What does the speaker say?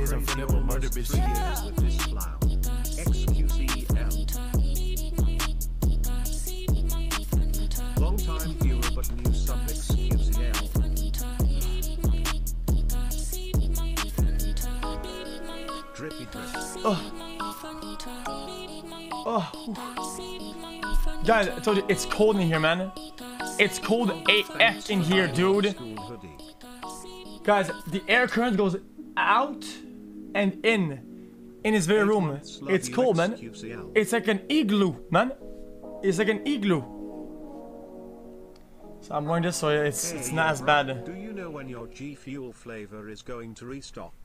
Cause I'm funny about murder, bitch. 3 years with this clown. xQc. Long time viewer but new suffix QCL. Drippy drip. Guys, I told you, it's cold in here, man. It's cold AF in here, dude. Guys, the air current goes out and in his very room. It's cold, man. It's like an igloo, man. It's like an igloo. So I'm wearing this so it's not as bad. Do you know when your G Fuel flavor is going to restock?